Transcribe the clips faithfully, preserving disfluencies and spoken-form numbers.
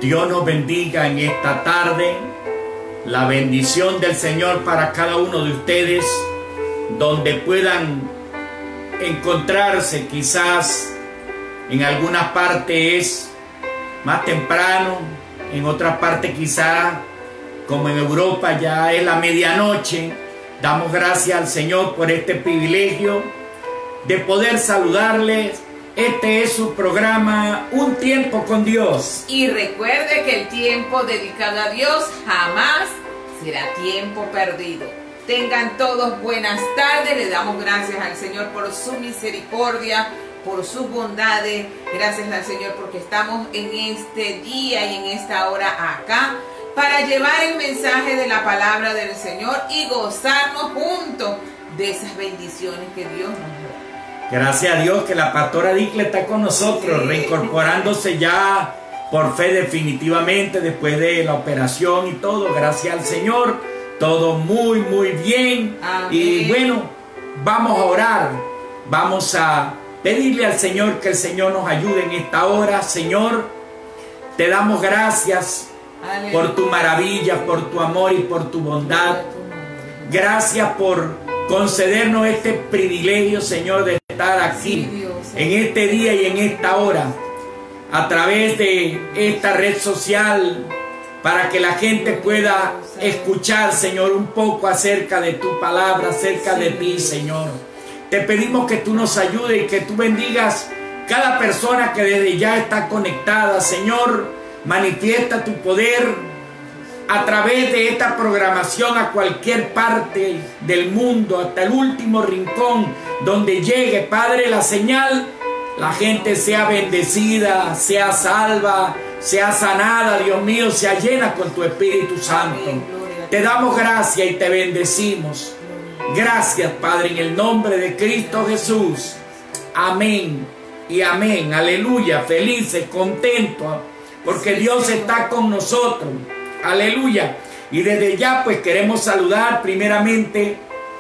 Dios nos bendiga en esta tarde. La bendición del Señor para cada uno de ustedes, donde puedan encontrarse. Quizás en algunas partes es más temprano, en otras partes quizás como en Europa ya es la medianoche. Damos gracias al Señor por este privilegio de poder saludarles. Este es su programa, Un Tiempo con Dios. Y recuerde que el tiempo dedicado a Dios jamás será tiempo perdido. Tengan todos buenas tardes. Le damos gracias al Señor por su misericordia, por sus bondades. Gracias al Señor porque estamos en este día y en esta hora acá para llevar el mensaje de la palabra del Señor y gozarnos juntos de esas bendiciones que Dios nos da. Gracias a Dios que la pastora Dicle está con nosotros, sí, reincorporándose ya por fe definitivamente después de la operación y todo. Gracias al Señor, todo muy muy bien. Amén. Y bueno, vamos a orar, vamos a pedirle al Señor que el Señor nos ayude en esta hora. Señor, te damos gracias Aleluya. Por tu maravilla, por tu amor y por tu bondad. Gracias por concedernos este privilegio, Señor, de estar aquí, sí, Dios, en este día y en esta hora, a través de esta red social, para que la gente pueda escuchar, Señor, un poco acerca de tu palabra, acerca sí, de ti, Señor. Te pedimos que tú nos ayudes y que tú bendigas cada persona que desde ya está conectada, Señor. Manifiesta tu poder a través de esta programación a cualquier parte del mundo, hasta el último rincón donde llegue, Padre, la señal. La gente sea bendecida, sea salva, sea sanada, Dios mío, sea llena con tu Espíritu Santo. Te damos gracias y te bendecimos. Gracias, Padre, en el nombre de Cristo Jesús. Amén y amén. Aleluya, felices, contentos, porque Dios está con nosotros. Aleluya. Y desde ya pues queremos saludar primeramente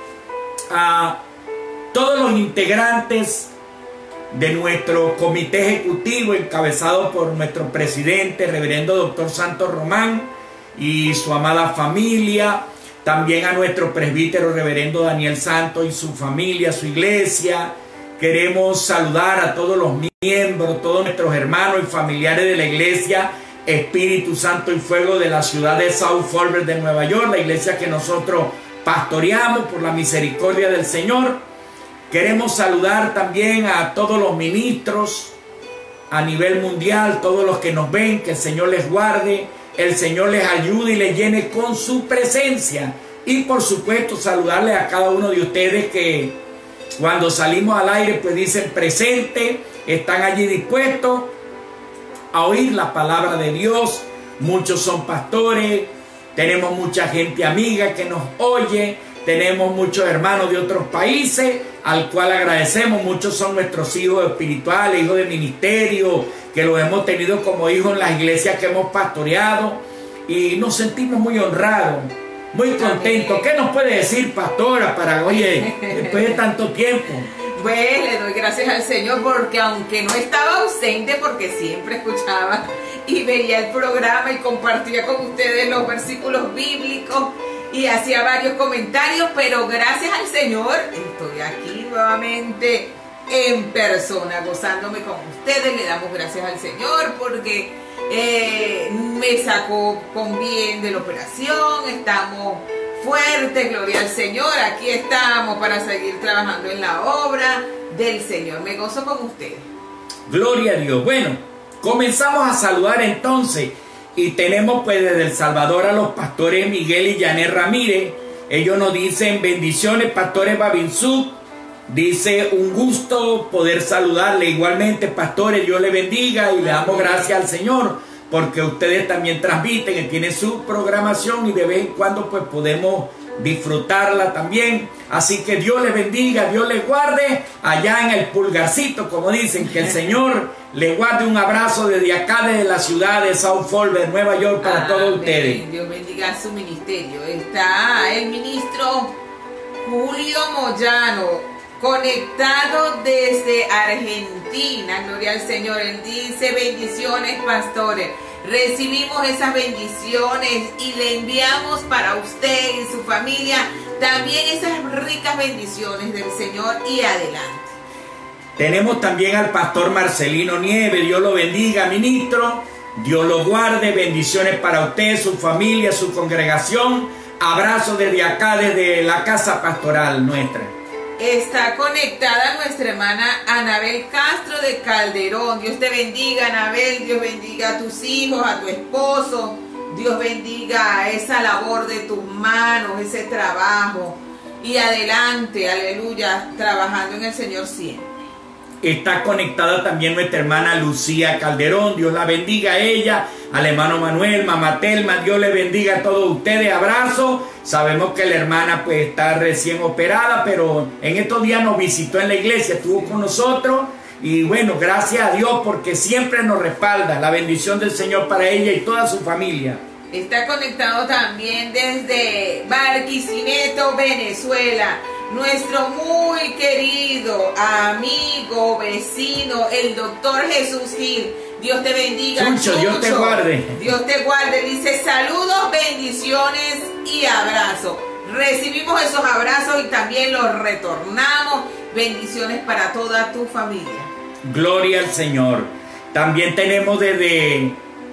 a todos los integrantes de nuestro comité ejecutivo encabezado por nuestro presidente, reverendo doctor Santos Román, y su amada familia. También a nuestro presbítero reverendo Daniel Santos y su familia, su iglesia. Queremos saludar a todos los miembros, todos nuestros hermanos y familiares de la iglesia Espíritu Santo y Fuego de la ciudad de South Forward de Nueva York, la iglesia que nosotros pastoreamos por la misericordia del Señor. Queremos saludar también a todos los ministros a nivel mundial, todos los que nos ven, que el Señor les guarde, el Señor les ayude y les llene con su presencia. Y por supuesto saludarles a cada uno de ustedes que cuando salimos al aire pues dicen presente, están allí dispuestos a oír la palabra de Dios. Muchos son pastores, tenemos mucha gente amiga que nos oye, tenemos muchos hermanos de otros países al cual agradecemos. Muchos son nuestros hijos espirituales, hijos de ministerio, que los hemos tenido como hijos en las iglesias que hemos pastoreado y nos sentimos muy honrados, muy contentos. ¿Qué nos puede decir, pastora, para, oye, después de tanto tiempo? Pues le doy gracias al Señor porque aunque no estaba ausente, porque siempre escuchaba y veía el programa y compartía con ustedes los versículos bíblicos y hacía varios comentarios, pero gracias al Señor estoy aquí nuevamente en persona, gozándome con ustedes. Le damos gracias al Señor porque eh, me sacó con bien de la operación. Estamos fuerte, gloria al Señor. Aquí estamos para seguir trabajando en la obra del Señor. Me gozo con ustedes. Gloria a Dios. Bueno, comenzamos a saludar entonces. Y tenemos pues desde El Salvador a los pastores Miguel y Janet Ramírez. Ellos nos dicen bendiciones, pastores Babinsú. Dice un gusto poder saludarle. Igualmente, pastores, Dios le bendiga y le damos gracias al Señor, porque ustedes también transmiten y tienen su programación y de vez en cuando pues podemos disfrutarla también. Así que Dios les bendiga, Dios les guarde allá en el pulgarcito, como dicen. Que el Señor les guarde. Un abrazo desde acá, desde la ciudad de South Forward, Nueva York, para Amén. Todos ustedes. Dios bendiga su ministerio. Está el ministro Julio Moyano, conectado desde Argentina. Gloria al Señor. Él dice bendiciones, pastores. recibimos esas bendiciones y le enviamos para usted y su familia también esas ricas bendiciones del Señor y adelante. Tenemos también al pastor Marcelino Nieves, Dios lo bendiga, ministro, Dios lo guarde, bendiciones para usted, su familia, su congregación, abrazo desde acá, desde la casa pastoral nuestra. Está conectada nuestra hermana Anabel Castro de Calderón. Dios te bendiga, Anabel, Dios bendiga a tus hijos, a tu esposo, Dios bendiga esa labor de tus manos, ese trabajo, y adelante, aleluya, trabajando en el Señor siempre. Está conectada también nuestra hermana Lucía Calderón, Dios la bendiga a ella, al hermano Manuel, mamá Telma, Dios le bendiga a todos ustedes, abrazo. Sabemos que la hermana pues está recién operada, pero en estos días nos visitó en la iglesia, estuvo con nosotros y bueno, gracias a Dios porque siempre nos respalda, la bendición del Señor para ella y toda su familia. Está conectado también desde Barquisimeto, Venezuela, nuestro muy querido amigo, vecino, el doctor Jesús Gil. Dios te bendiga, Chucho, Dios te guarde. Dios te guarde. Dice saludos, bendiciones y abrazos. Recibimos esos abrazos y también los retornamos. Bendiciones para toda tu familia. Gloria al Señor. También tenemos desde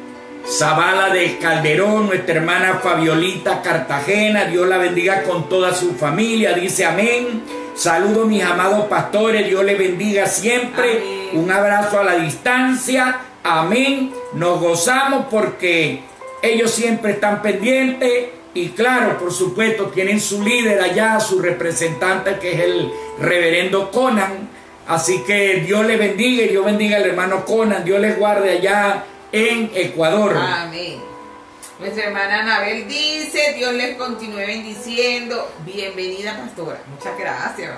Zavala de Calderón, nuestra hermana Fabiolita Cartagena, Dios la bendiga con toda su familia, dice amén. Saludos mis amados pastores, Dios les bendiga siempre. Amén. Un abrazo a la distancia, amén. Nos gozamos porque ellos siempre están pendientes y claro, por supuesto, tienen su líder allá, su representante que es el reverendo Conan. Así que Dios les bendiga y Dios bendiga al hermano Conan, Dios les guarde allá en Ecuador. Amén. Nuestra hermana Anabel dice, Dios les continúe bendiciendo. Bienvenida, pastora. Muchas gracias.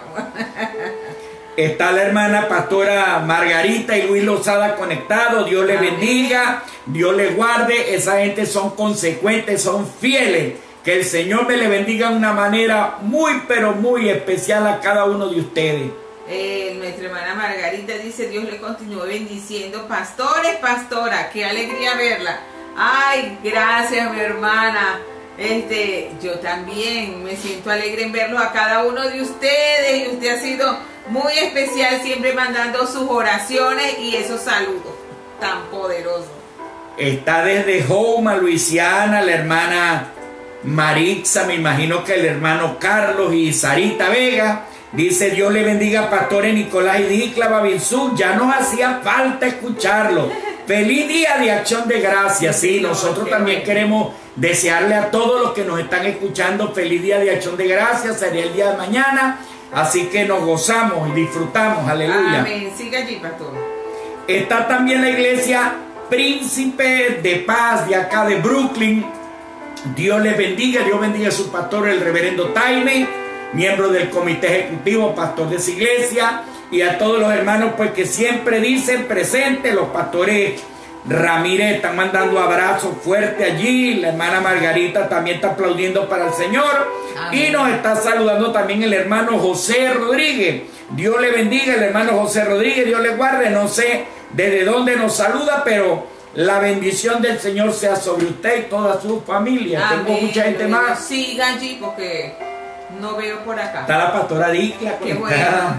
Está la hermana pastora Margarita y Luis Lozada conectados. Dios les bendiga, Dios les guarde. Esa gente son consecuentes, son fieles. Que el Señor me le bendiga de una manera muy, pero muy especial a cada uno de ustedes. Eh, nuestra hermana Margarita dice, Dios le continúe bendiciendo. Pastores, pastora, qué alegría verla. Ay, gracias mi hermana. Este, yo también me siento alegre en verlos a cada uno de ustedes. Y usted ha sido muy especial, siempre mandando sus oraciones y esos saludos tan poderosos. Está desde Houma, Luisiana, la hermana Marixa, me imagino que el hermano Carlos y Sarita Vega. Dice, Dios le bendiga a pastores Nicolás y Dicla Babinsú. Ya nos hacía falta escucharlo. Feliz día de acción de gracias. Sí, nosotros también queremos desearle a todos los que nos están escuchando feliz día de acción de gracias. Sería el día de mañana. Así que nos gozamos y disfrutamos. Aleluya. Amén. Siga allí, pastor. Está también la iglesia Príncipe de Paz de acá de Brooklyn. Dios les bendiga. Dios bendiga a su pastor, el reverendo Taime, miembro del comité ejecutivo, pastor de esa iglesia, y a todos los hermanos pues que siempre dicen presente. Los pastores Ramírez están mandando abrazos fuertes allí, la hermana Margarita también está aplaudiendo para el Señor. Amén. Y nos está saludando también el hermano José Rodríguez. Dios le bendiga, el hermano José Rodríguez, Dios le guarde. No sé desde dónde nos saluda, pero la bendición del Señor sea sobre usted y toda su familia. Amén. Tengo mucha gente más. Siga allí porque no veo por acá. Está la pastora Dicla. Qué bueno.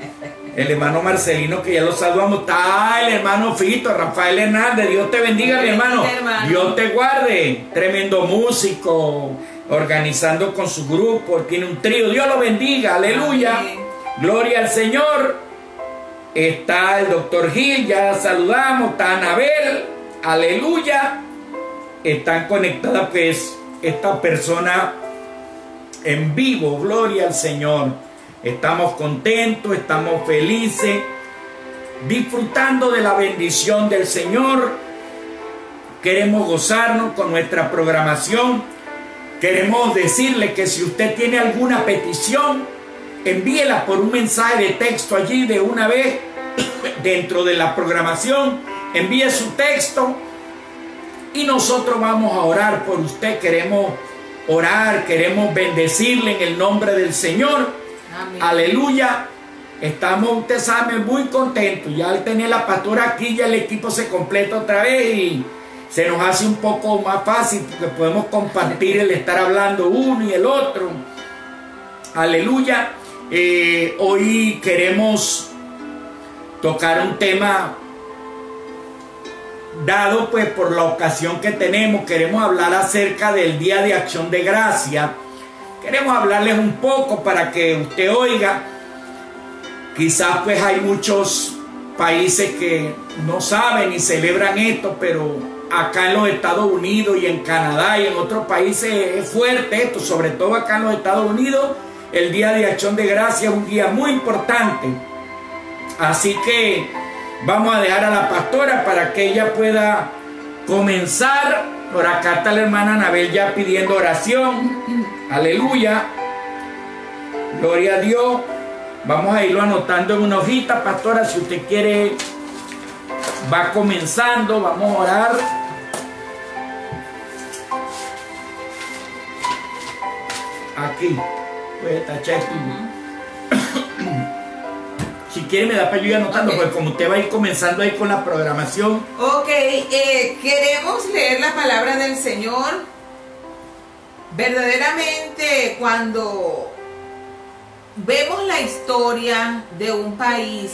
El hermano Marcelino, que ya lo saludamos. Está el hermano Fito, Rafael Hernández. Dios te bendiga, mi hermano. hermano. Dios te guarde. Tremendo músico, organizando con su grupo. Tiene un trío. Dios lo bendiga. Aleluya. Amén. Gloria al Señor. Está el doctor Gil, ya saludamos. Está Anabel. Aleluya. Están conectadas pues esta persona en vivo. Gloria al Señor. Estamos contentos, estamos felices, disfrutando de la bendición del Señor. Queremos gozarnos con nuestra programación. Queremos decirle que si usted tiene alguna petición, envíela por un mensaje de texto allí de una vez dentro de la programación. Envíe su texto y nosotros vamos a orar por usted. Queremos orar, queremos bendecirle en el nombre del Señor. Amén. Aleluya. Estamos, usted sabe, muy contentos. Ya al tener la pastora aquí, ya el equipo se completa otra vez y, se nos hace un poco más fácil porque podemos compartir el estar hablando uno y el otro. Aleluya. Eh, hoy queremos tocar un tema dado pues por la ocasión que tenemos. Queremos hablar acerca del Día de Acción de Gracia. Queremos hablarles un poco para que usted oiga. Quizás pues hay muchos países que no saben y celebran esto, pero acá en los Estados Unidos y en Canadá y en otros países es fuerte esto, sobre todo acá en los Estados Unidos. El Día de Acción de Gracia es un día muy importante. Así que vamos a dejar a la pastora para que ella pueda comenzar. Por acá está la hermana Anabel ya pidiendo oración. Aleluya. Gloria a Dios. Vamos a irlo anotando en una hojita, pastora, si usted quiere. Va comenzando, vamos a orar. Aquí. Pues tachar esto. Si quiere me da para yo ir anotando, okay. Porque como usted va a ir comenzando ahí con la programación. Ok, eh, queremos leer la palabra del Señor. Verdaderamente cuando vemos la historia de un país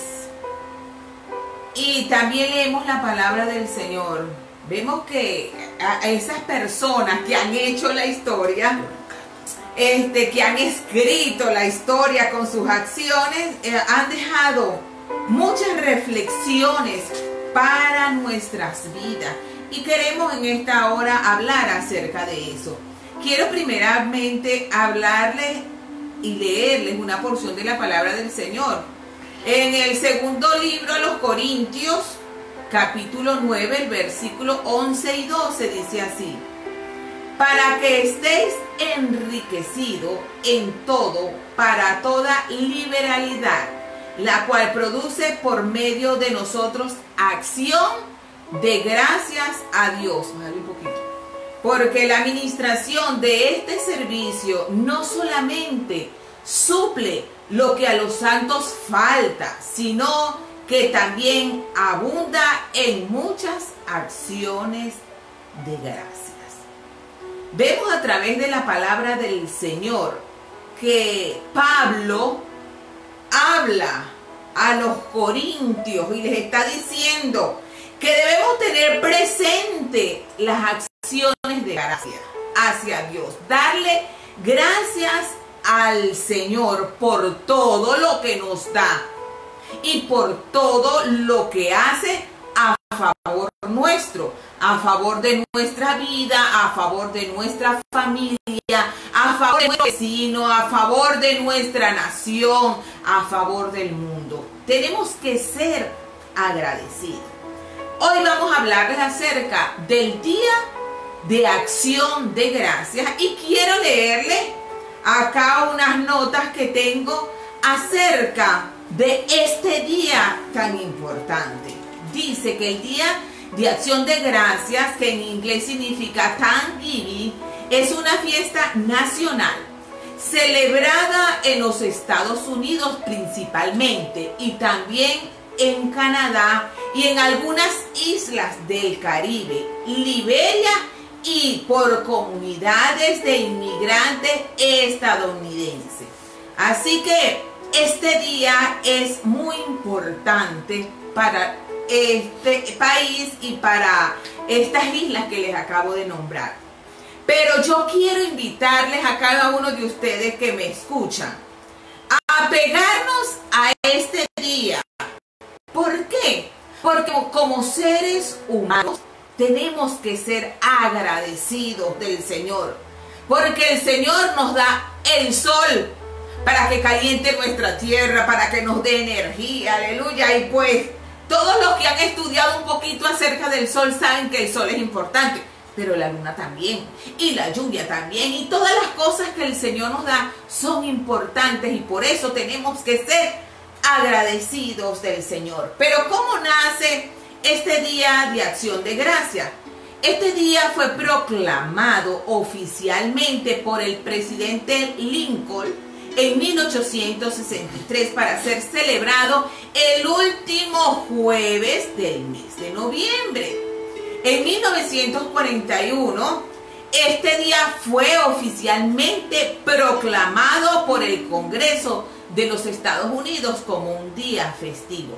y también leemos la palabra del Señor, vemos que a esas personas que han hecho la historia, Este, que han escrito la historia con sus acciones, eh, han dejado muchas reflexiones para nuestras vidas y queremos en esta hora hablar acerca de eso. Quiero primeramente hablarles y leerles una porción de la palabra del Señor. En el segundo libro a los Corintios, capítulo nueve, el versículo once y doce dice así: para que estéis enriquecidos en todo, para toda liberalidad, la cual produce por medio de nosotros acción de gracias a Dios. Bájale un poquito. Porque la administración de este servicio no solamente suple lo que a los santos falta, sino que también abunda en muchas acciones de gracias. Vemos a través de la palabra del Señor que Pablo habla a los corintios y les está diciendo que debemos tener presente las acciones de gracia hacia Dios, darle gracias al Señor por todo lo que nos da y por todo lo que hace a favor nuestro, a favor de nuestra vida, a favor de nuestra familia, a favor de nuestro vecino, a favor de nuestra nación, a favor del mundo. Tenemos que ser agradecidos. Hoy vamos a hablarles acerca del Día de Acción de Gracias y quiero leerles acá unas notas que tengo acerca de este día tan importante. Dice que el Día de Acción de Gracias, que en inglés significa Thanksgiving, es una fiesta nacional celebrada en los Estados Unidos principalmente y también en Canadá y en algunas islas del Caribe, Liberia y por comunidades de inmigrantes estadounidenses. Así que este día es muy importante para este país y para estas islas que les acabo de nombrar. Pero yo quiero invitarles a cada uno de ustedes que me escuchan a pegarnos a este día. ¿Por qué? Porque como seres humanos tenemos que ser agradecidos del Señor, porque el Señor nos da el sol para que caliente nuestra tierra, para que nos dé energía, aleluya. Y pues todos los que han estudiado un poquito acerca del sol saben que el sol es importante, pero la luna también, y la lluvia también, y todas las cosas que el Señor nos da son importantes, y por eso tenemos que ser agradecidos del Señor. Pero ¿cómo nace este Día de Acción de Gracia? Este día fue proclamado oficialmente por el presidente Lincoln en mil ochocientos sesenta y tres para ser celebrado el último jueves del mes de noviembre. En mil novecientos cuarenta y uno, este día fue oficialmente proclamado por el Congreso de los Estados Unidos como un día festivo.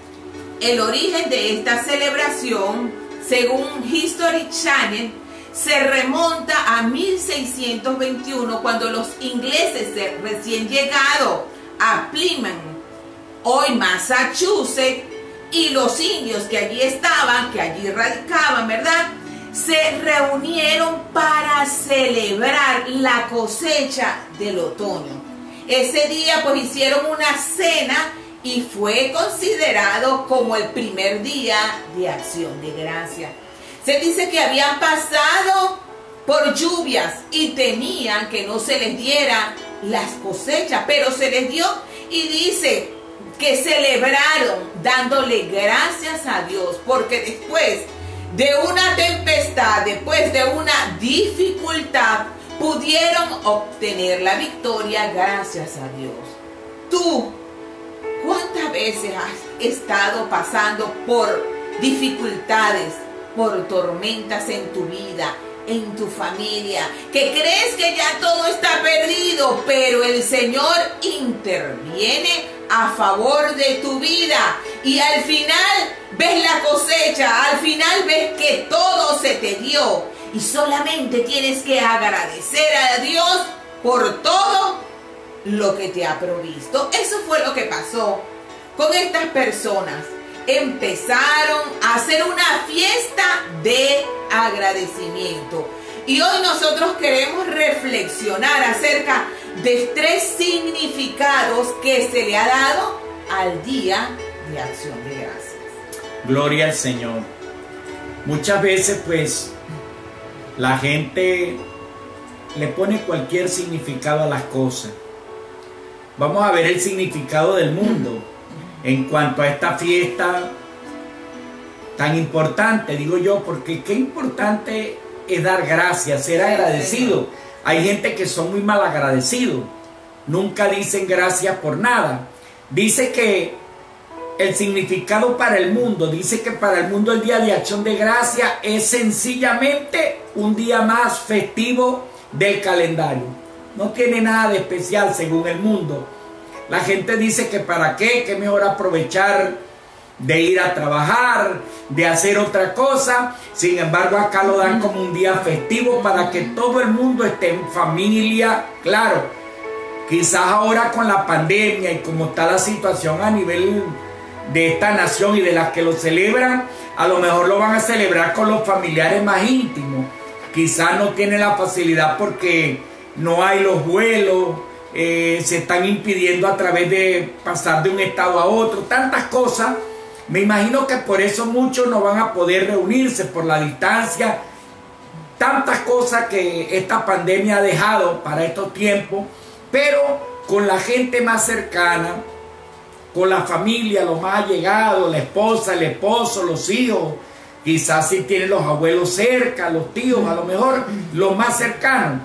El origen de esta celebración, según History Channel, se remonta a mil seiscientos veintiuno, cuando los ingleses recién llegados a Plymouth, hoy Massachusetts, y los indios que allí estaban, que allí radicaban, ¿verdad?, se reunieron para celebrar la cosecha del otoño. Ese día pues hicieron una cena y fue considerado como el primer día de acción de gracia. Se dice que habían pasado por lluvias y temían que no se les diera las cosechas, pero se les dio, y dice que celebraron dándole gracias a Dios, porque después de una tempestad, después de una dificultad, pudieron obtener la victoria gracias a Dios. Tú, ¿cuántas veces has estado pasando por dificultades, por tormentas en tu vida, en tu familia, que crees que ya todo está perdido, pero el Señor interviene a favor de tu vida y al final ves la cosecha, al final ves que todo se te dio y solamente tienes que agradecer a Dios por todo lo que te ha provisto? Eso fue lo que pasó con estas personas. Empezaron a hacer una fiesta de agradecimiento. Y hoy nosotros queremos reflexionar acerca de tres significados que se le ha dado al Día de Acción de Gracias. Gloria al Señor. Muchas veces pues la gente le pone cualquier significado a las cosas. Vamos a ver el significado del mundo en cuanto a esta fiesta tan importante, digo yo, porque qué importante es dar gracias, ser agradecido. Hay gente que son muy mal agradecidos, nunca dicen gracias por nada. Dice que el significado para el mundo, dice que para el mundo el Día de Acción de Gracia es sencillamente un día más festivo del calendario. No tiene nada de especial según el mundo. La gente dice que para qué, que mejor aprovechar de ir a trabajar, de hacer otra cosa. Sin embargo, acá lo dan como un día festivo para que todo el mundo esté en familia. Claro, quizás ahora con la pandemia y como está la situación a nivel de esta nación y de las que lo celebran, a lo mejor lo van a celebrar con los familiares más íntimos. Quizás no tienen la facilidad porque no hay los vuelos, eh, se están impidiendo a través de pasar de un estado a otro, tantas cosas. Me imagino que por eso muchos no van a poder reunirse por la distancia, tantas cosas que esta pandemia ha dejado para estos tiempos, pero con la gente más cercana, con la familia, los más allegados, la esposa, el esposo, los hijos, quizás si tienen los abuelos cerca, los tíos, a lo mejor los más cercanos,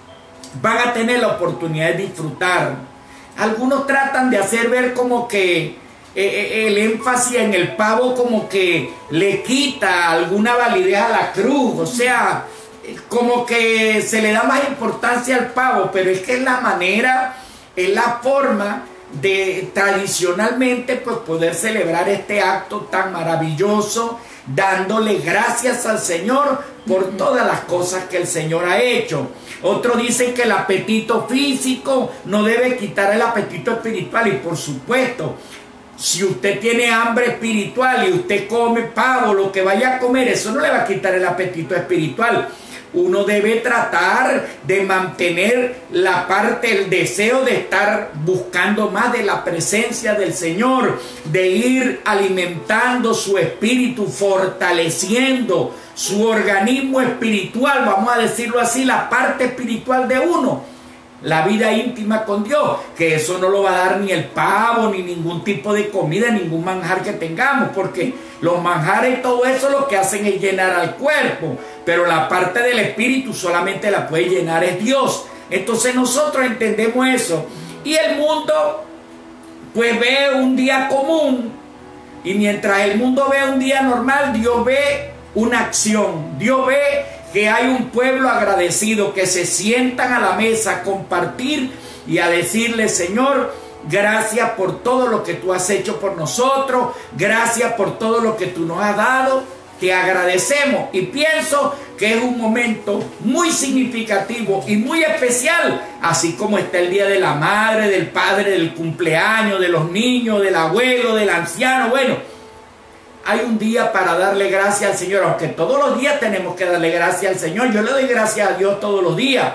van a tener la oportunidad de disfrutar. Algunos tratan de hacer ver como que eh, el énfasis en el pavo como que le quita alguna validez a la cruz, o sea, como que se le da más importancia al pavo, pero es que es la manera, es la forma de tradicionalmente pues poder celebrar este acto tan maravilloso, dándole gracias al Señor por todas las cosas que el Señor ha hecho. Otros dicen que el apetito físico no debe quitar el apetito espiritual, y por supuesto, si usted tiene hambre espiritual y usted come pavo, lo que vaya a comer, eso no le va a quitar el apetito espiritual. Uno debe tratar de mantener la parte, el deseo de estar buscando más de la presencia del Señor, de ir alimentando su espíritu, fortaleciendo su organismo espiritual, vamos a decirlo así, la parte espiritual de uno, la vida íntima con Dios, que eso no lo va a dar ni el pavo, ni ningún tipo de comida, ningún manjar que tengamos, porque los manjares y todo eso lo que hacen es llenar al cuerpo, pero la parte del espíritu solamente la puede llenar es Dios. Entonces nosotros entendemos eso, y el mundo pues ve un día común, y mientras el mundo ve un día normal, Dios ve una acción. Dios ve que hay un pueblo agradecido, que se sientan a la mesa a compartir y a decirle: Señor, gracias por todo lo que tú has hecho por nosotros, gracias por todo lo que tú nos has dado, te agradecemos. Y pienso que es un momento muy significativo y muy especial, así como está el día de la madre, del padre, del cumpleaños, de los niños, del abuelo, del anciano. Bueno, hay un día para darle gracias al Señor, aunque todos los días tenemos que darle gracias al Señor. Yo le doy gracias a Dios todos los días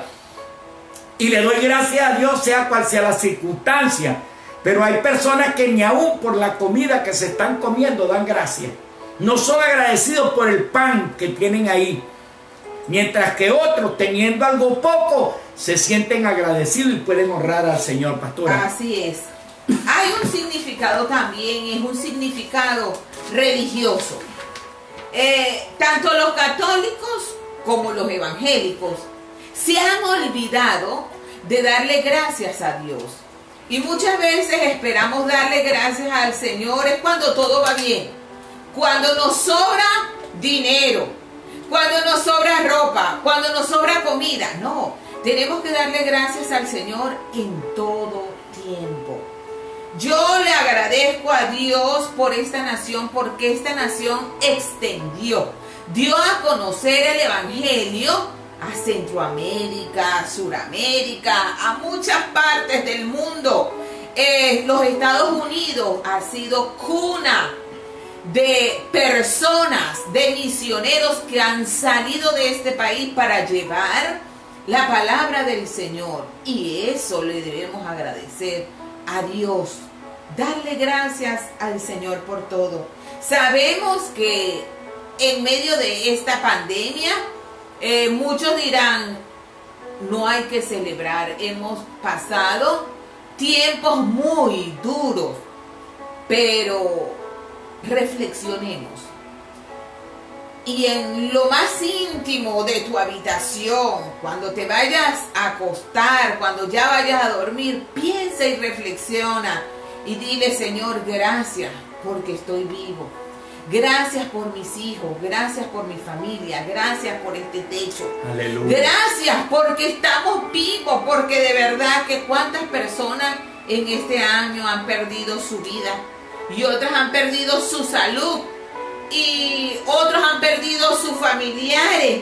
y le doy gracias a Dios sea cual sea la circunstancia, pero hay personas que ni aún por la comida que se están comiendo dan gracias. No son agradecidos por el pan que tienen ahí, mientras que otros, teniendo algo poco, se sienten agradecidos y pueden honrar al Señor, pastora. Así es. Hay un significado también, es un significado religioso. Eh, tanto los católicos como los evangélicos se han olvidado de darle gracias a Dios. Y muchas veces esperamos darle gracias al Señor es cuando todo va bien, cuando nos sobra dinero, cuando nos sobra ropa, cuando nos sobra comida. No, tenemos que darle gracias al Señor en todo tiempo. Yo le agradezco a Dios por esta nación, porque esta nación extendió, dio a conocer el Evangelio a Centroamérica, a Suramérica, a muchas partes del mundo. Eh, los Estados Unidos ha sido cuna de personas, de misioneros que han salido de este país para llevar la palabra del Señor. Y eso le debemos agradecer a Dios, darle gracias al Señor por todo. Sabemos que en medio de esta pandemia, eh, muchos dirán: no hay que celebrar, hemos pasado tiempos muy duros, pero reflexionemos. Y en lo más íntimo de tu habitación, cuando te vayas a acostar, cuando ya vayas a dormir, piensa y reflexiona y dile: Señor, gracias porque estoy vivo. Gracias por mis hijos, gracias por mi familia, gracias por este techo. Aleluya. Gracias porque estamos vivos, porque de verdad que cuántas personas en este año han perdido su vida y otras han perdido su salud y otros han perdido sus familiares.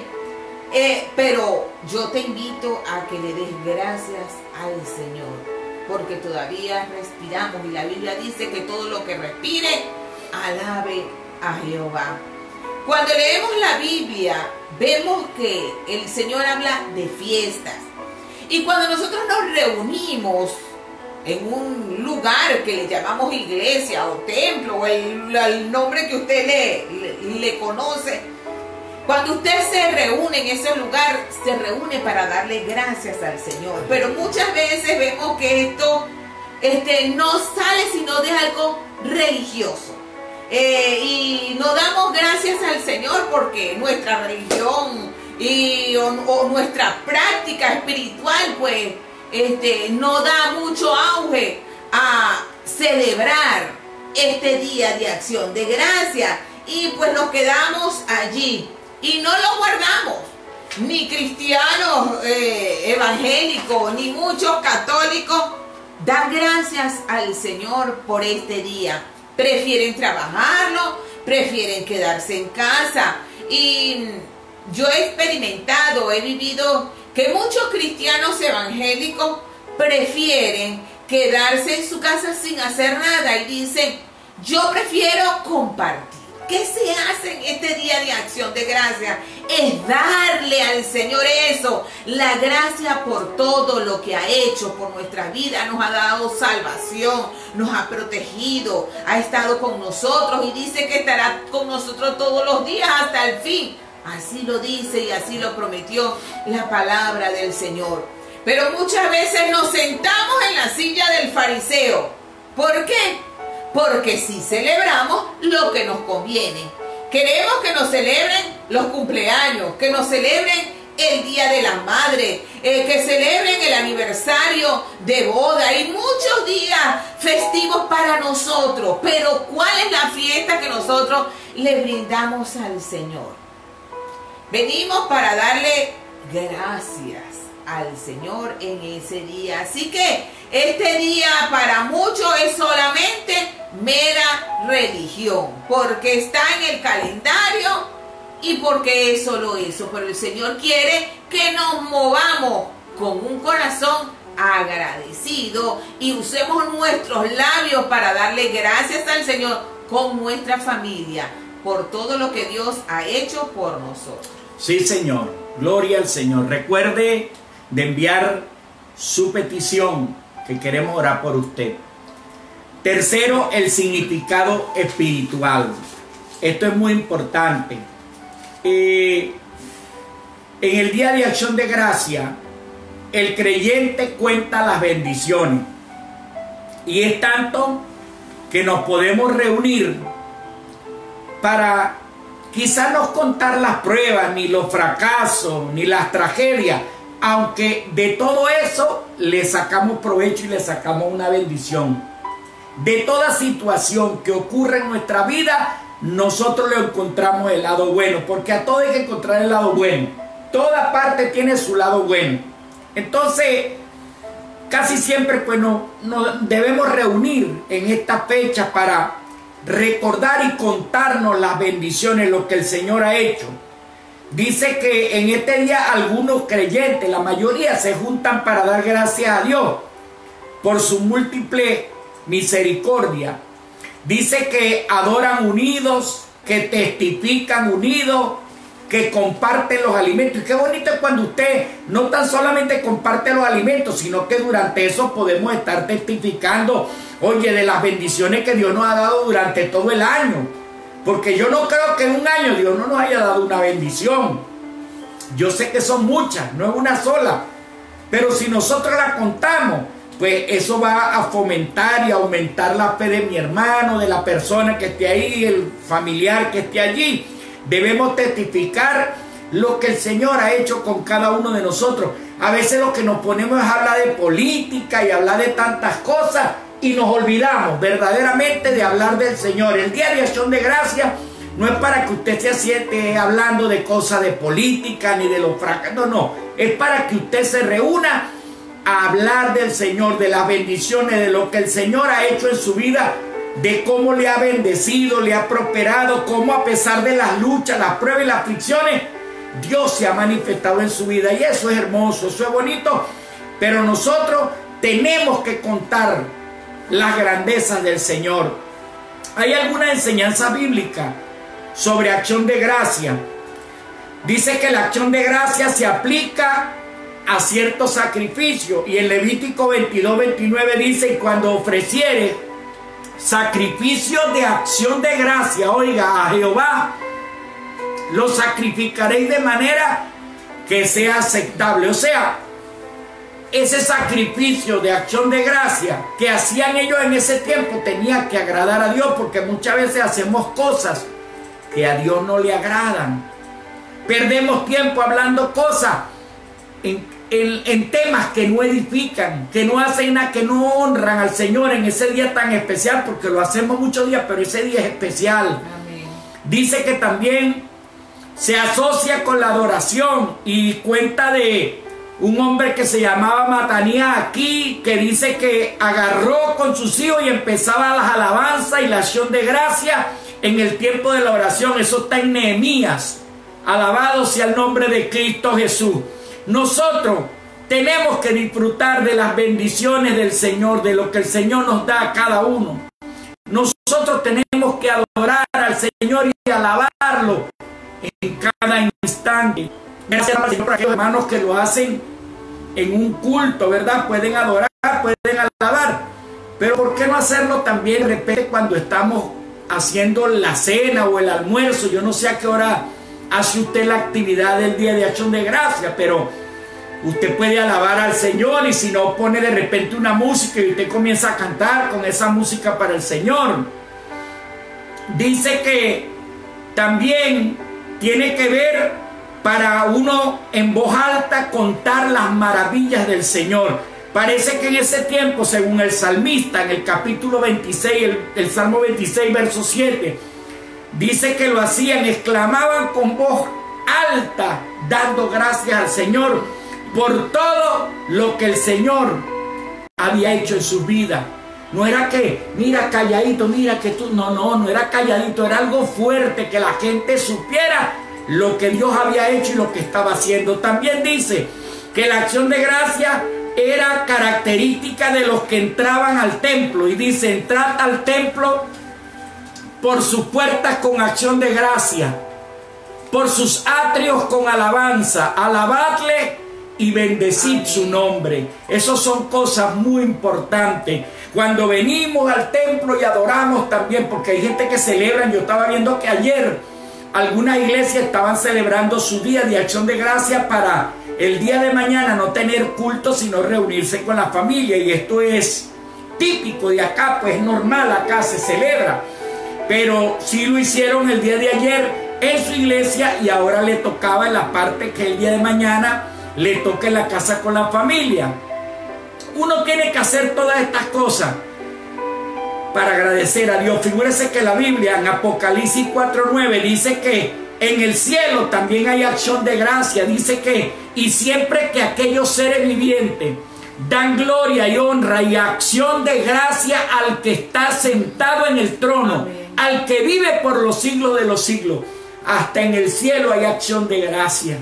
Eh, pero yo te invito a que le des gracias al Señor, porque todavía respiramos y la Biblia dice que todo lo que respire, alabe a Jehová. Cuando leemos la Biblia, vemos que el Señor habla de fiestas. Y cuando nosotros nos reunimos en un lugar que le llamamos iglesia o templo, o el, el nombre que usted le, le, le conoce, cuando usted se reúne en ese lugar, se reúne para darle gracias al Señor. Pero muchas veces vemos que esto este, no sale sino de algo religioso. Eh, y no damos gracias al Señor porque nuestra religión y, o, o nuestra práctica espiritual pues este, no da mucho auge a celebrar este día de acción de gracia, y pues nos quedamos allí y no lo guardamos. Ni cristianos eh, evangélicos ni muchos católicos dan gracias al Señor por este día. Prefieren trabajarlo, prefieren quedarse en casa. Y yo he experimentado, he vivido que muchos cristianos evangélicos prefieren quedarse en su casa sin hacer nada y dicen: yo prefiero compartir. ¿Qué se hace en este día de acción de gracia? Es darle al Señor eso, la gracia por todo lo que ha hecho por nuestra vida. Nos ha dado salvación, nos ha protegido, ha estado con nosotros y dice que estará con nosotros todos los días hasta el fin. Así lo dice y así lo prometió la palabra del Señor. Pero muchas veces nos sentamos en la silla del fariseo. ¿Por qué? Porque si celebramos lo que nos conviene. Queremos que nos celebren los cumpleaños, que nos celebren el Día de la Madre, eh, que celebren el aniversario de boda y muchos días festivos para nosotros. Pero ¿cuál es la fiesta que nosotros le brindamos al Señor? venimos para darle gracias al Señor en ese día. Así que este día para muchos es solamente mera religión, porque está en el calendario y porque es solo eso. Pero el Señor quiere que nos movamos con un corazón agradecido y usemos nuestros labios para darle gracias al Señor con nuestra familia por todo lo que Dios ha hecho por nosotros. Sí, Señor, gloria al Señor. Recuerde de enviar su petición, que queremos orar por usted. Tercero, el significado espiritual. Esto es muy importante. Eh, en el Día de Acción de Gracia, el creyente cuenta las bendiciones. Y es tanto que nos podemos reunir para quizás no contar las pruebas, ni los fracasos, ni las tragedias, aunque de todo eso le sacamos provecho y le sacamos una bendición. De toda situación que ocurre en nuestra vida, nosotros le encontramos el lado bueno, porque a todo hay que encontrar el lado bueno. Toda parte tiene su lado bueno. Entonces, casi siempre pues nos no debemos reunir en esta fecha para recordar y contarnos las bendiciones, lo que el Señor ha hecho. Dice que en este día algunos creyentes, la mayoría, se juntan para dar gracias a Dios por su múltiple misericordia. Dice que adoran unidos, que testifican unidos, que comparten los alimentos. Y qué bonito es cuando usted no tan solamente comparte los alimentos, sino que durante eso podemos estar testificando, oye, de las bendiciones que Dios nos ha dado durante todo el año. Porque yo no creo que en un año Dios no nos haya dado una bendición. Yo sé que son muchas, no es una sola. Pero si nosotros la contamos, pues eso va a fomentar y aumentar la fe de mi hermano, de la persona que esté ahí, el familiar que esté allí. Debemos testificar lo que el Señor ha hecho con cada uno de nosotros. A veces lo que nos ponemos es hablar de política y hablar de tantas cosas y nos olvidamos verdaderamente de hablar del Señor. El Día de Acción de Gracias no es para que usted se siente hablando de cosas de política ni de los fracasos, no, no. Es para que usted se reúna a hablar del Señor, de las bendiciones, de lo que el Señor ha hecho en su vida, de cómo le ha bendecido, le ha prosperado, cómo a pesar de las luchas, las pruebas y las aflicciones, Dios se ha manifestado en su vida. Y eso es hermoso, eso es bonito. Pero nosotros tenemos que contar las grandezas del Señor. Hay alguna enseñanza bíblica sobre acción de gracia. Dice que la acción de gracia se aplica a ciertos sacrificios. Y en Levítico veintidós, veintinueve dice: y cuando ofreciere sacrificio de acción de gracia, oiga, a Jehová, lo sacrificaréis de manera que sea aceptable. O sea, ese sacrificio de acción de gracia que hacían ellos en ese tiempo tenía que agradar a Dios, porque muchas veces hacemos cosas que a Dios no le agradan. Perdemos tiempo hablando cosas en, en, en temas que no edifican, que no hacen nada, que no honran al Señor en ese día tan especial, porque lo hacemos muchos días, pero ese día es especial. Amén. Dice que también se asocia con la adoración, y cuenta de un hombre que se llamaba Matanías aquí, que dice que agarró con sus hijos y empezaba las alabanzas y la acción de gracia en el tiempo de la oración. Eso está en Nehemías. Alabado sea el nombre de Cristo Jesús. Nosotros tenemos que disfrutar de las bendiciones del Señor, de lo que el Señor nos da a cada uno. Nosotros tenemos que adorar al Señor y alabarlo en cada instante. Gracias al Señor por aquellos hermanos que lo hacen en un culto, ¿verdad? Pueden adorar, pueden alabar. Pero ¿por qué no hacerlo también de repente cuando estamos haciendo la cena o el almuerzo? Yo no sé a qué hora hace usted la actividad del Día de Acción de Gracia, pero usted puede alabar al Señor, y si no, pone de repente una música y usted comienza a cantar con esa música para el Señor. Dice que también tiene que ver para uno en voz alta contar las maravillas del Señor. Parece que en ese tiempo, según el salmista, en el capítulo veintiséis, el, el Salmo veintiséis, verso siete, dice que lo hacían, exclamaban con voz alta, dando gracias al Señor por todo lo que el Señor había hecho en su vida. No era que, mira calladito, mira que tú, no, no, no era calladito, era algo fuerte, que la gente supiera lo que Dios había hecho y lo que estaba haciendo. También dice que la acción de gracia era característica de los que entraban al templo, y dice, entrad al templo por sus puertas con acción de gracia, por sus atrios con alabanza, alabadle y bendecid su nombre. Esas son cosas muy importantes. Cuando venimos al templo y adoramos también, porque hay gente que celebra, yo estaba viendo que ayer algunas iglesias estaban celebrando su día de acción de gracia para el día de mañana no tener culto, sino reunirse con la familia, y esto es típico de acá, pues normal, acá se celebra, pero sí lo hicieron el día de ayer en su iglesia, y ahora le tocaba en la parte que el día de mañana le toca en la casa con la familia. Uno tiene que hacer todas estas cosas para agradecer a Dios. Figúrese que la Biblia en Apocalipsis cuatro nueve dice que en el cielo también hay acción de gracia. Dice que, y siempre que aquellos seres vivientes dan gloria y honra y acción de gracia al que está sentado en el trono, amén, al que vive por los siglos de los siglos. Hasta en el cielo hay acción de gracia.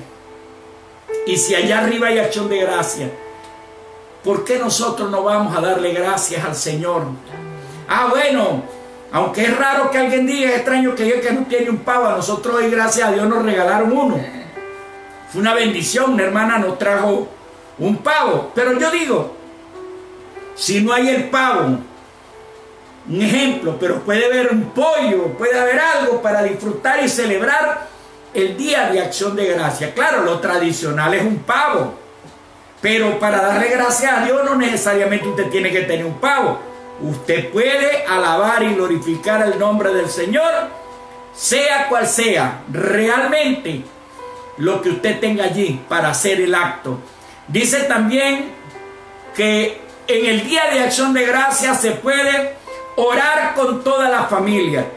Y si allá arriba hay acción de gracia, ¿por qué nosotros no vamos a darle gracias al Señor? Ah, bueno, aunque es raro que alguien diga, es extraño que yo que no tiene un pavo, a nosotros hoy gracias a Dios nos regalaron uno. Fue una bendición, una hermana nos trajo un pavo. Pero yo digo, si no hay el pavo, un ejemplo, pero puede haber un pollo, puede haber algo para disfrutar y celebrar el día de acción de gracia. Claro, lo tradicional es un pavo, pero para darle gracias a Dios no necesariamente usted tiene que tener un pavo. Usted puede alabar y glorificar el nombre del Señor, sea cual sea realmente lo que usted tenga allí para hacer el acto. Dice también que en el día de acción de gracias se puede orar con toda la familia.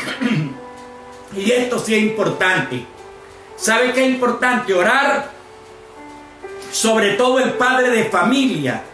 Y esto sí es importante. ¿Sabe qué es importante? Orar, sobre todo el padre de familia.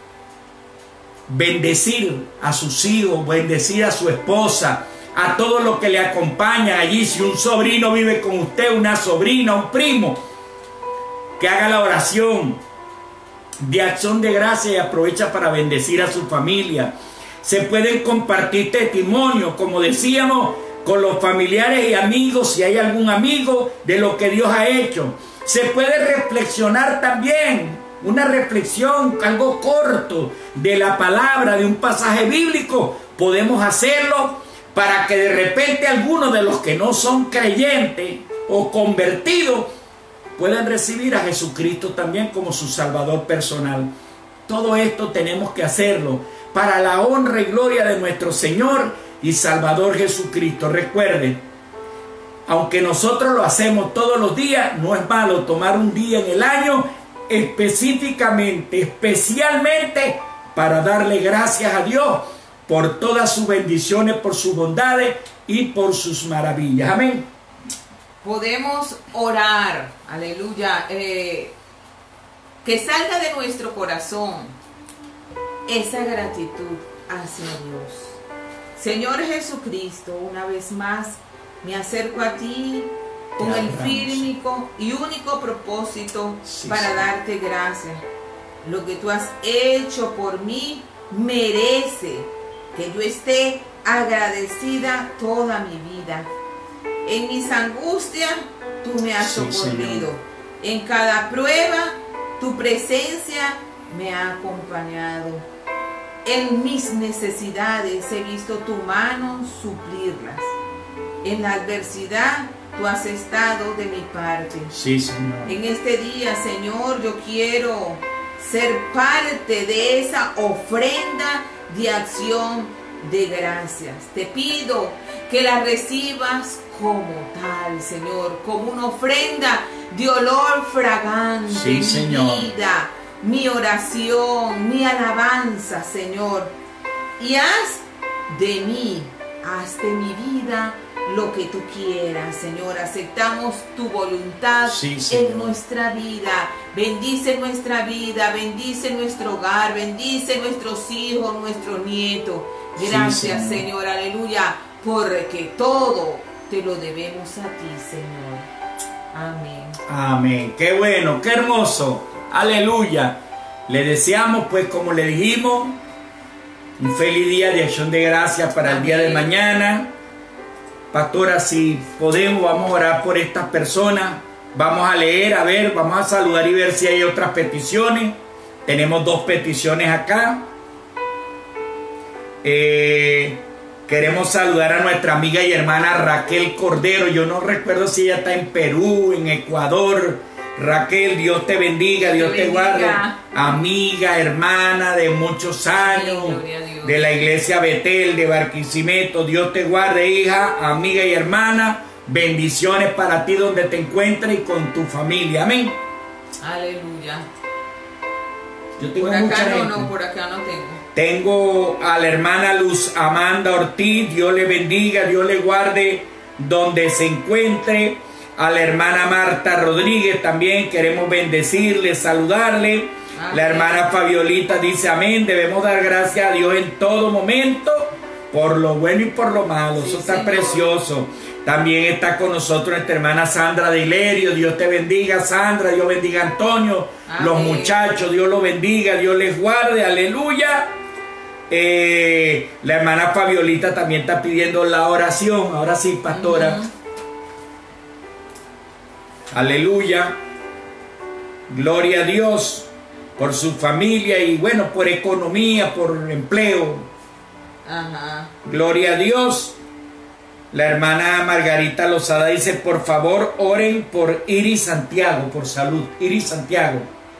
Bendecir a sus hijos, bendecir a su esposa, a todo lo que le acompaña allí. Si un sobrino vive con usted, una sobrina, un primo, que haga la oración de acción de gracia y aprovecha para bendecir a su familia. Se pueden compartir testimonios, como decíamos, con los familiares y amigos, si hay algún amigo, de lo que Dios ha hecho. Se puede reflexionar también, una reflexión, algo corto de la palabra, de un pasaje bíblico. Podemos hacerlo para que de repente algunos de los que no son creyentes o convertidos puedan recibir a Jesucristo también como su Salvador personal. Todo esto tenemos que hacerlo para la honra y gloria de nuestro Señor y Salvador Jesucristo. Recuerden, aunque nosotros lo hacemos todos los días, no es malo tomar un día en el año específicamente, especialmente para darle gracias a Dios por todas sus bendiciones, por sus bondades y por sus maravillas. Amén. Podemos orar, aleluya, eh, que salga de nuestro corazón esa gratitud hacia Dios. Señor Jesucristo, una vez más me acerco a ti con el firme y único propósito, sí, para sí. darte gracias. Lo que tú has hecho por mí merece que yo esté agradecida toda mi vida. En mis angustias tú me has sí, socorrido. Señor. En cada prueba tu presencia me ha acompañado. En mis necesidades he visto tu mano suplirlas. En la adversidad tú has estado de mi parte. Sí, Señor. En este día, Señor, yo quiero ser parte de esa ofrenda de acción de gracias. Te pido que la recibas como tal, Señor, como una ofrenda de olor fragante. Sí, mi Señor. Vida, mi oración, mi alabanza, Señor. Y haz de mí, haz de mi vida lo que tú quieras, Señor. Aceptamos tu voluntad Sí, en nuestra vida. Bendice nuestra vida, bendice nuestro hogar, bendice nuestros hijos, nuestros nietos. Gracias, Sí, Señor. Señor, aleluya, porque todo te lo debemos a ti, Señor. Amén. Amén. Qué bueno, qué hermoso. Aleluya. Le deseamos, pues, como le dijimos, un feliz día de acción de gracias para el día de mañana. Pastora, si podemos, vamos a orar por estas personas. Vamos a leer, a ver, vamos a saludar y ver si hay otras peticiones. Tenemos dos peticiones acá. Eh, queremos saludar a nuestra amiga y hermana Raquel Cordero. Yo no recuerdo si ella está en Perú, en Ecuador. Raquel, Dios te bendiga, Dios te, te guarde. Amiga, hermana de muchos años, sí, de la iglesia Betel de Barquisimeto. Dios te guarde, hija, amiga y hermana. Bendiciones para ti donde te encuentres y con tu familia. Amén. Aleluya. Yo tengo por acá mucha no, gente. no, por acá no tengo. Tengo a la hermana Luz Amanda Ortiz. Dios le bendiga, Dios le guarde donde se encuentre. A la hermana Marta Rodríguez también queremos bendecirle, saludarle. Amén. La hermana Fabiolita dice amén. Debemos dar gracias a Dios en todo momento, por lo bueno y por lo malo. Sí, eso está, Señor, precioso. También está con nosotros nuestra hermana Sandra de Hilerio. Dios te bendiga, Sandra. Dios bendiga a Antonio. Amén. Los muchachos, Dios los bendiga, Dios les guarde. Aleluya. Eh, la hermana Fabiolita también está pidiendo la oración. Ahora sí, pastora. Uh-huh. Aleluya. Gloria a Dios por su familia y bueno, por economía, por empleo. Ajá. Gloria a Dios. La hermana Margarita Lozada dice, por favor, oren por Iris Santiago, por salud. Iris Santiago.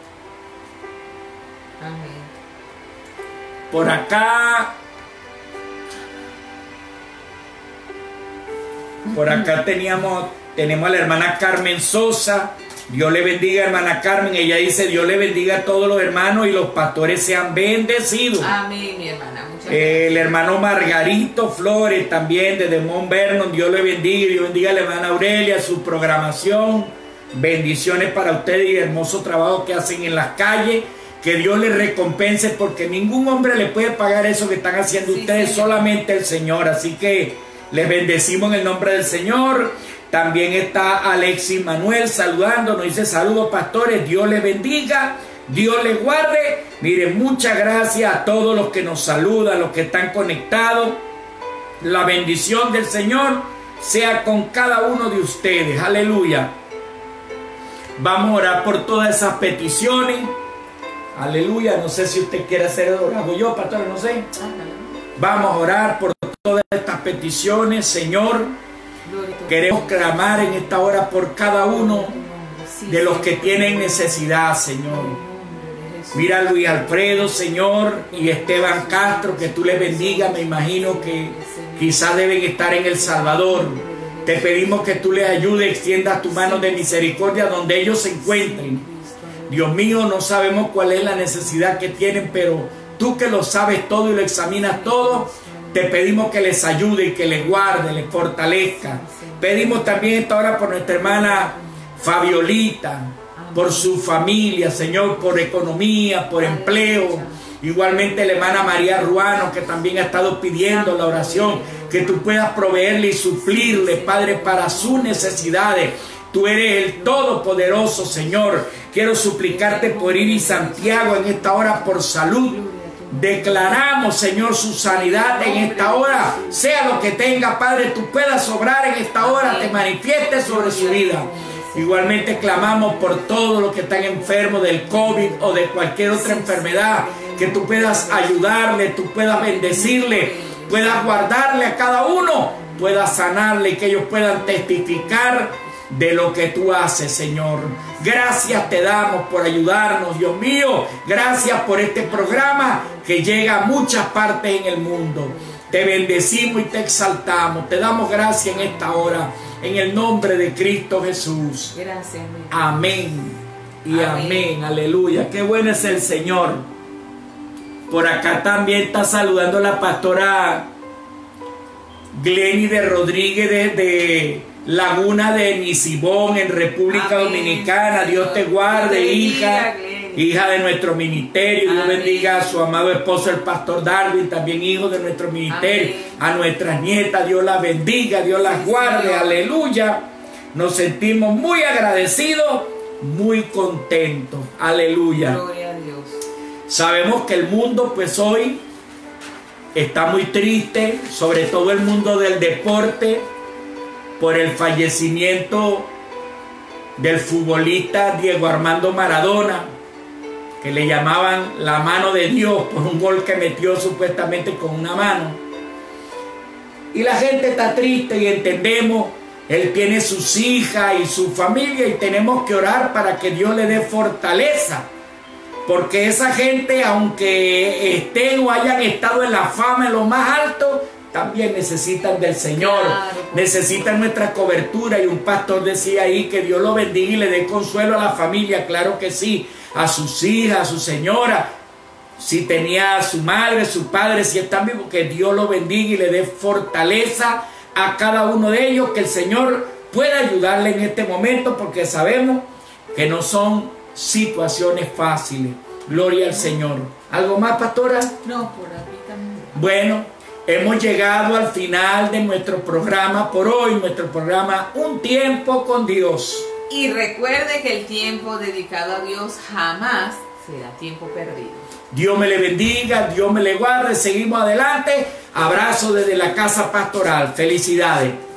Amén. Por acá. Por acá teníamos... Tenemos a la hermana Carmen Sosa. Dios le bendiga, hermana Carmen. Ella dice, Dios le bendiga a todos los hermanos y los pastores sean bendecidos. Amén, mi hermana. Muchas eh, el hermano Margarito Flores también desde Mount Vernon. Dios le bendiga. Dios bendiga a la hermana Aurelia, su programación. Bendiciones para ustedes y hermoso trabajo que hacen en las calles. Que Dios les recompense porque ningún hombre le puede pagar eso que están haciendo sí, ustedes, Señor. Solamente el Señor. Así que les bendecimos en el nombre del Señor. También está Alexis Manuel saludando, nos dice saludos pastores, Dios les bendiga, Dios les guarde. Miren, muchas gracias a todos los que nos saludan, los que están conectados. La bendición del Señor sea con cada uno de ustedes, aleluya. Vamos a orar por todas esas peticiones, aleluya. No sé si usted quiere hacer orado yo, pastor, no sé. Vamos a orar por todas estas peticiones, Señor. Queremos clamar en esta hora por cada uno de los que tienen necesidad, Señor. Mira a Luis Alfredo, Señor, y Esteban Castro, que tú les bendiga. Me imagino que quizás deben estar en El Salvador. Te pedimos que tú les ayudes, extiendas tu mano de misericordia donde ellos se encuentren. Dios mío, no sabemos cuál es la necesidad que tienen, pero tú que lo sabes todo y lo examinas todo, te pedimos que les ayude y que les guarde, les fortalezca. Pedimos también esta hora por nuestra hermana Fabiolita, por su familia, Señor, por economía, por empleo. Igualmente la hermana María Ruano, que también ha estado pidiendo la oración, que tú puedas proveerle y suplirle, Padre, para sus necesidades. Tú eres el Todopoderoso, Señor. Quiero suplicarte por Iris Santiago en esta hora por salud. Declaramos, Señor, su sanidad en esta hora. Sea lo que tenga, Padre, tú puedas obrar en esta hora, te manifiestes sobre su vida. Igualmente clamamos por todos los que están enfermos del COVID o de cualquier otra enfermedad, que tú puedas ayudarle, tú puedas bendecirle, puedas guardarle a cada uno, puedas sanarle y que ellos puedan testificar de lo que tú haces, Señor. Gracias te damos por ayudarnos, Dios mío. Gracias por este programa que llega a muchas partes en el mundo. Te bendecimos y te exaltamos. Te damos gracias en esta hora, en el nombre de Cristo Jesús. Gracias. Amén y amén. Amén. Aleluya. Qué bueno es el Señor. Por acá también está saludando la pastora Glenny de Rodríguez de, de Laguna de Nisibón en República Amén. Dominicana. Dios te guarde, hija, hija de nuestro ministerio. Amén. Dios bendiga a su amado esposo, el pastor Darwin, también hijo de nuestro ministerio. Amén. A nuestras nietas, Dios las bendiga, Dios las guarde. Sí, aleluya. Nos sentimos muy agradecidos, muy contentos. Aleluya. Gloria a Dios. Sabemos que el mundo pues hoy está muy triste, sobre todo el mundo del deporte, por el fallecimiento del futbolista Diego Armando Maradona, que le llamaban la mano de Dios por un gol que metió supuestamente con una mano. Y la gente está triste y entendemos, él tiene sus hijas y su familia y tenemos que orar para que Dios le dé fortaleza. Porque esa gente, aunque estén o hayan estado en la fama en lo más alto, también necesitan del Señor, claro, necesitan nuestra cobertura. Y un pastor decía ahí que Dios lo bendiga y le dé consuelo a la familia, claro que sí, a sus hijas, a su señora, si tenía a su madre, su padre, si están vivos, que Dios lo bendiga y le dé fortaleza a cada uno de ellos, que el Señor pueda ayudarle en este momento, porque sabemos que no son situaciones fáciles. Gloria al Señor. ¿Algo más, pastora? No, por aquí también. Bueno, hemos llegado al final de nuestro programa por hoy, nuestro programa Un Tiempo con Dios. Y recuerde que el tiempo dedicado a Dios jamás será tiempo perdido. Dios me le bendiga, Dios me le guarde. Seguimos adelante. Abrazo desde la casa pastoral. Felicidades.